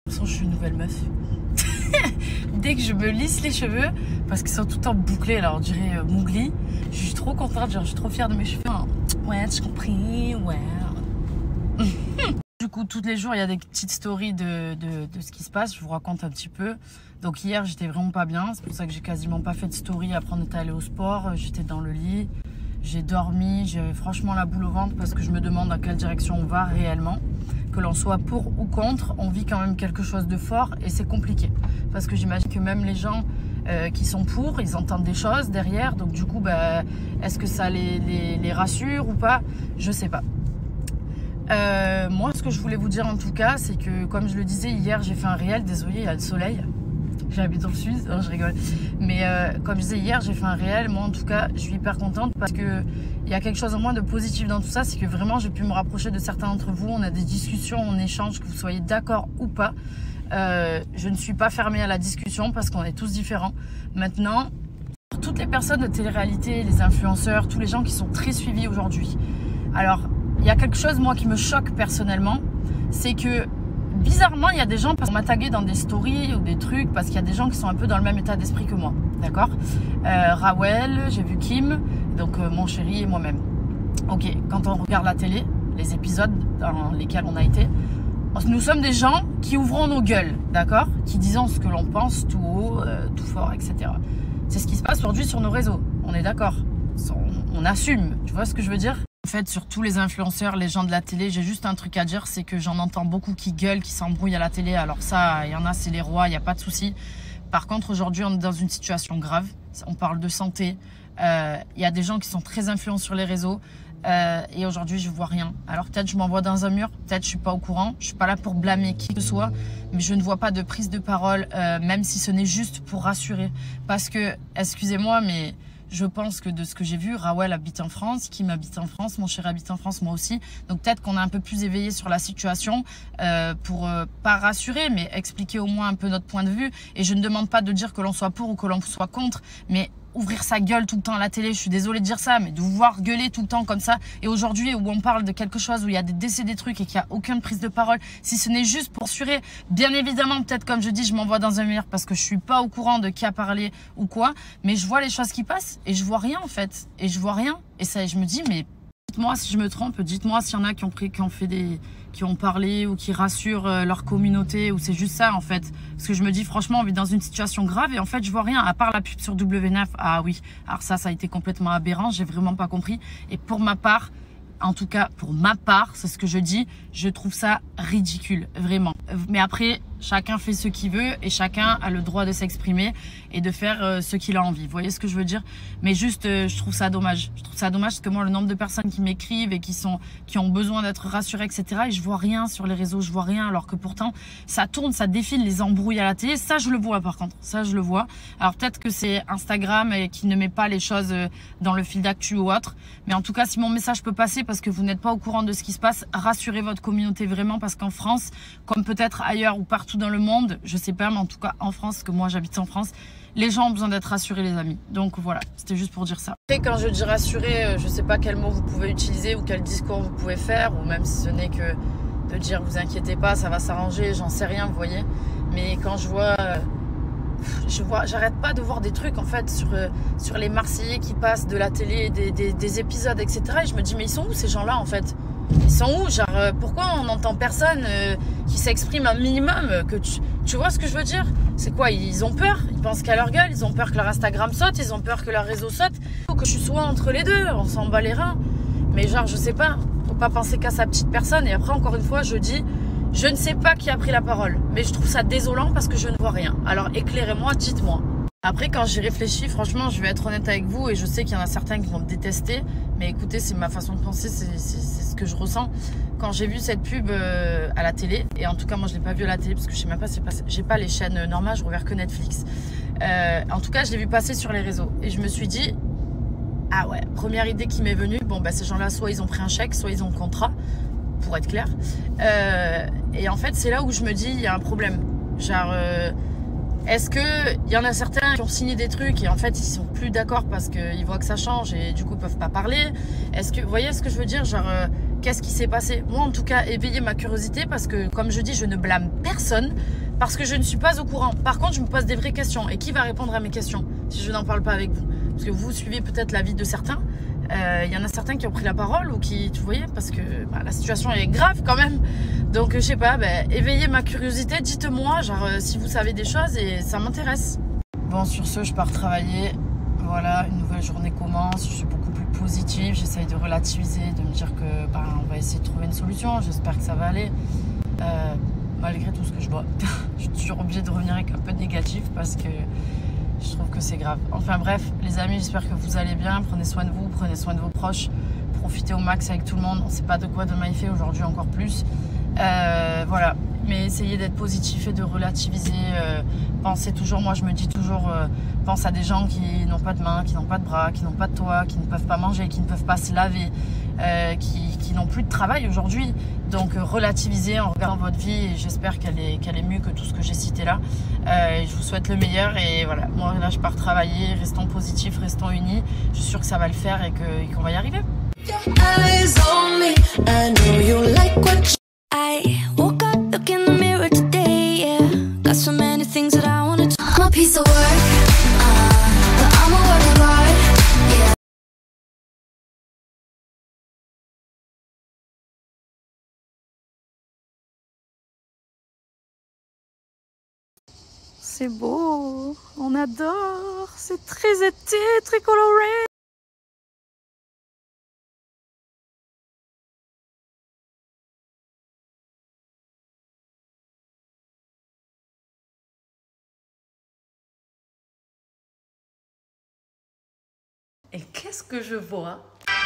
De toute façon, je suis une nouvelle meuf. Dès que je me lisse les cheveux, parce qu'ils sont tout le temps bouclés, alors on dirait Mowgli, je suis trop contente, genre je suis trop fière de mes cheveux. Hein. Ouais, j'ai compris, ouais. Du coup, tous les jours, il y a des petites stories de ce qui se passe. Je vous raconte un petit peu. Donc hier, j'étais vraiment pas bien. C'est pour ça que j'ai quasiment pas fait de story. Après, on était allé au sport. J'étais dans le lit. J'ai dormi. J'avais franchement la boule au ventre parce que je me demande dans quelle direction on va réellement. Que l'on soit pour ou contre, on vit quand même quelque chose de fort et c'est compliqué. Parce que j'imagine que même les gens qui sont pour, ils entendent des choses derrière. Donc du coup, bah, est-ce que ça les rassure ou pas? Je sais pas. Moi, ce que je voulais vous dire en tout cas, c'est que comme je le disais hier, j'ai fait un réel. Désolée, il y a le soleil. J'habite en Suisse, non, je rigole. Mais comme je disais hier, j'ai fait un réel. Moi, en tout cas, je suis hyper contente parce que il y a quelque chose en moins de positif dans tout ça. C'est que vraiment, j'ai pu me rapprocher de certains d'entre vous. On a des discussions, on échange, que vous soyez d'accord ou pas. Je ne suis pas fermée à la discussion parce qu'on est tous différents. Maintenant, pour toutes les personnes de télé-réalité, les influenceurs, tous les gens qui sont très suivis aujourd'hui. Alors, il y a quelque chose, moi, qui me choque personnellement. C'est que bizarrement, il y a des gens qui m'ont tagué dans des stories ou des trucs parce qu'il y a des gens qui sont un peu dans le même état d'esprit que moi. D'accord? Rawel, j'ai vu Kim, donc mon chéri et moi-même. Ok, quand on regarde la télé, les épisodes dans lesquels on a été, nous sommes des gens qui ouvrons nos gueules, d'accord? Qui disons ce que l'on pense tout haut, tout fort, etc. C'est ce qui se passe aujourd'hui sur nos réseaux. On est d'accord? On assume. Tu vois ce que je veux dire? En fait, sur tous les influenceurs, les gens de la télé, j'ai juste un truc à dire, c'est que j'en entends beaucoup qui gueulent, qui s'embrouillent à la télé. Alors ça, il y en a, c'est les rois, il n'y a pas de souci. Par contre, aujourd'hui, on est dans une situation grave. On parle de santé. Il y a des gens qui sont très influents sur les réseaux. Et aujourd'hui, je vois rien. Alors peut-être je m'envoie dans un mur, peut-être je suis pas au courant. Je suis pas là pour blâmer qui que ce soit, mais je ne vois pas de prise de parole, même si ce n'est juste pour rassurer. Parce que, excusez-moi, mais je pense que de ce que j'ai vu, Rawel habite en France, Kim habite en France, mon chéri habite en France, moi aussi. Donc peut-être qu'on est un peu plus éveillé sur la situation pour pas rassurer, mais expliquer au moins un peu notre point de vue. Et je ne demande pas de dire que l'on soit pour ou que l'on soit contre, mais ouvrir sa gueule tout le temps à la télé, je suis désolée de dire ça, mais de vous voir gueuler tout le temps comme ça, et aujourd'hui où on parle de quelque chose où il y a des décès, des trucs et qu'il n'y a aucune prise de parole, si ce n'est juste pour assurer, bien évidemment, peut-être comme je dis, je m'envoie dans un mur parce que je suis pas au courant de qui a parlé ou quoi, mais je vois les choses qui passent et je vois rien en fait, et je vois rien, et ça, je me dis, mais dites-moi si je me trompe, dites-moi s'il y en a qui ont parlé ou qui rassurent leur communauté, ou c'est juste ça en fait. Parce que je me dis franchement, on vit dans une situation grave et en fait je vois rien, à part la pub sur W9. Ah oui, alors ça a été complètement aberrant, j'ai vraiment pas compris. Et pour ma part, en tout cas pour ma part, c'est ce que je dis, je trouve ça ridicule, vraiment. Mais après, chacun fait ce qu'il veut et chacun a le droit de s'exprimer et de faire ce qu'il a envie. Vous voyez ce que je veux dire? Mais juste, je trouve ça dommage. Je trouve ça dommage parce que moi, le nombre de personnes qui m'écrivent et qui ont besoin d'être rassurées, etc. Et je vois rien sur les réseaux, je vois rien. Alors que pourtant, ça tourne, ça défile, les embrouilles à la télé. Ça, je le vois par contre. Ça, je le vois. Alors peut-être que c'est Instagram et qui ne met pas les choses dans le fil d'actu ou autre. Mais en tout cas, si mon message peut passer parce que vous n'êtes pas au courant de ce qui se passe, rassurez votre communauté vraiment parce qu'en France, comme peut-être ailleurs ou partout dans le monde, je sais pas, mais en tout cas en France, parce que moi j'habite en France, les gens ont besoin d'être rassurés, les amis. Donc voilà, c'était juste pour dire ça. Et quand je dis rassurer, je sais pas quel mot vous pouvez utiliser ou quel discours vous pouvez faire, ou même si ce n'est que de dire vous inquiétez pas, ça va s'arranger, j'en sais rien, vous voyez. Mais quand j'arrête pas de voir des trucs en fait sur les Marseillais qui passent de la télé, des épisodes, etc. Et je me dis mais ils sont où ces gens-là en fait? Ils sont où? Genre pourquoi on n'entend personne qui s'exprime un minimum, que tu vois ce que je veux dire? C'est quoi? Ils ont peur, ils pensent qu'à leur gueule, ils ont peur que leur Instagram saute, ils ont peur que leur réseau saute. Il faut que je sois entre les deux, on s'en bat les reins. Mais genre je sais pas, faut pas penser qu'à sa petite personne. Et après encore une fois je dis, je ne sais pas qui a pris la parole, mais je trouve ça désolant parce que je ne vois rien. Alors éclairez-moi, dites-moi. Après, quand j'y réfléchis, franchement, je vais être honnête avec vous et je sais qu'il y en a certains qui vont me détester. Mais écoutez, c'est ma façon de penser, c'est ce que je ressens. Quand j'ai vu cette pub à la télé, et en tout cas, moi, je ne l'ai pas vue à la télé parce que je sais même pas, j'ai pas les chaînes normales, je regarde que Netflix. En tout cas, je l'ai vu passer sur les réseaux. Et je me suis dit, ah ouais, première idée qui m'est venue, bon, bah, ces gens-là, soit ils ont pris un chèque, soit ils ont le contrat, pour être clair. Et en fait, c'est là où je me dis, il y a un problème. Genre... est-ce qu'il y en a certains qui ont signé des trucs et en fait ils sont plus d'accord parce qu'ils voient que ça change et du coup ils peuvent pas parler? Est-ce que, vous voyez ce que je veux dire? Genre, qu'est-ce qui s'est passé. Moi en tout cas, éveiller ma curiosité parce que comme je dis, je ne blâme personne parce que je ne suis pas au courant. Par contre, je me pose des vraies questions. Et qui va répondre à mes questions si je n'en parle pas avec vous? Parce que vous suivez peut-être la vie de certains. Y en a certains qui ont pris la parole ou qui, vous voyez, parce que la situation est grave quand même. Donc je sais pas, éveillez ma curiosité, dites-moi genre si vous savez des choses et ça m'intéresse. Bon, sur ce, je pars travailler. Voilà, une nouvelle journée commence. Je suis beaucoup plus positive. J'essaye de relativiser, de me dire que on va essayer de trouver une solution. J'espère que ça va aller. Malgré tout ce que je vois, je suis toujours obligée de revenir avec un peu de négatif parce que je trouve que c'est grave. Enfin bref, les amis, j'espère que vous allez bien. Prenez soin de vous, prenez soin de vos proches. Profitez au max avec tout le monde. On ne sait pas de quoi demain il fait, aujourd'hui encore plus. Voilà, mais essayez d'être positif et de relativiser. Pensez toujours, moi je me dis toujours, pense à des gens qui n'ont pas de mains, qui n'ont pas de bras, qui n'ont pas de toit, qui ne peuvent pas manger, qui ne peuvent pas se laver, qui n'ont plus de travail aujourd'hui. Donc relativisez en regardant votre vie et j'espère qu'elle est mieux que tout ce que j'ai cité là. Je vous souhaite le meilleur et voilà, moi là je pars travailler, restons positifs, restons unis. Je suis sûre que ça va le faire et qu'on va y arriver. I woke up, look in the mirror today, yeah. Got so many things that I wanna do. I'm a piece of work, but I'm a work of art, yeah. C'est beau, on adore, c'est très été, très coloré. Et qu'est-ce que je vois?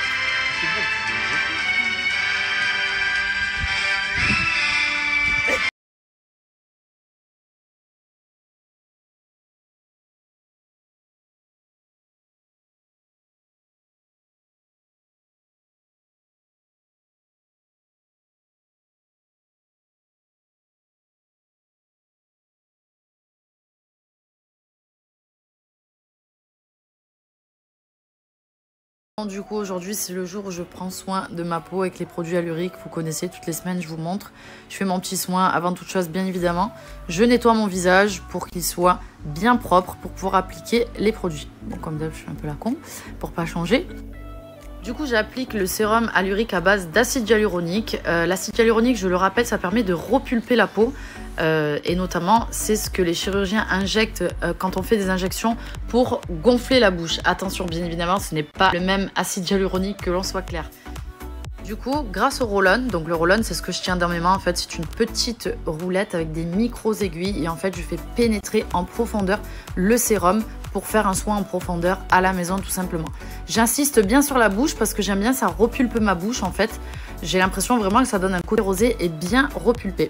Du coup aujourd'hui c'est le jour où je prends soin de ma peau avec les produits Alluric. Vous connaissez, toutes les semaines je vous montre. Je fais mon petit soin. Avant toute chose, bien évidemment, je nettoie mon visage pour qu'il soit bien propre pour pouvoir appliquer les produits. Bon, comme d'hab je suis un peu la con pour pas changer. Du coup j'applique le sérum Alluric à base d'acide hyaluronique. L'acide hyaluronique, je le rappelle, ça permet de repulper la peau. Et notamment c'est ce que les chirurgiens injectent quand on fait des injections pour gonfler la bouche. Attention, bien évidemment ce n'est pas le même acide hyaluronique, que l'on soit clair. Du coup, grâce au roll-on, donc le roll-on c'est ce que je tiens dans mes mains en fait, c'est une petite roulette avec des micros aiguilles et en fait je fais pénétrer en profondeur le sérum pour faire un soin en profondeur à la maison tout simplement. J'insiste bien sur la bouche parce que j'aime bien, ça repulpe ma bouche en fait. J'ai l'impression vraiment que ça donne un côté rosé et bien repulpé.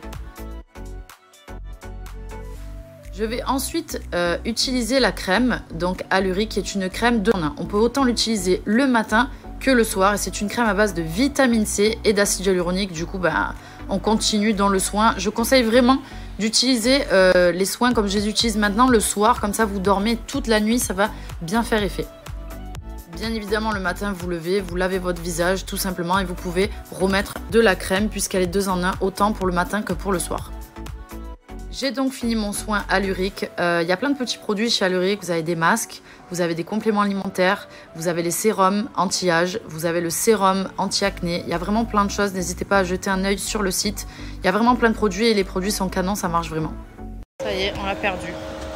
Je vais ensuite utiliser la crème, donc Alluric, qui est une crème de... On peut autant l'utiliser le matin que le soir. Et c'est une crème à base de vitamine C et d'acide hyaluronique. Du coup, on continue dans le soin. Je conseille vraiment d'utiliser les soins comme je les utilise maintenant le soir. Comme ça, vous dormez toute la nuit, ça va bien faire effet. Bien évidemment, le matin, vous levez, vous lavez votre visage tout simplement et vous pouvez remettre de la crème puisqu'elle est 2 en 1, autant pour le matin que pour le soir. J'ai donc fini mon soin Alluric. Il y a plein de petits produits chez Alluric. Vous avez des masques, vous avez des compléments alimentaires, vous avez les sérums anti-âge, vous avez le sérum anti-acné. Il y a vraiment plein de choses. N'hésitez pas à jeter un œil sur le site. Il y a vraiment plein de produits et les produits sont canons, ça marche vraiment. Ça y est, on l'a perdu.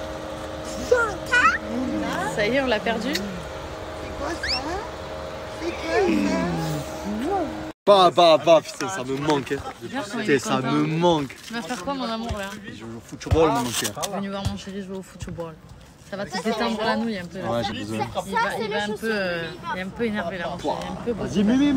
Ça y est, on l'a perdu. C'est quoi ça? C'est quoi ça? Putain, ça me manque. Putain, ça me manque. Tu vas faire quoi, mon amour, là? Je joue au football, mon cœur. Je suis venu voir mon chéri jouer au football. Ça va te détendre la nouille un peu. Là. Ouais, j'ai besoin. Il est un peu énervé, là, mon chéri. Un peu. Vas-y, Mimi.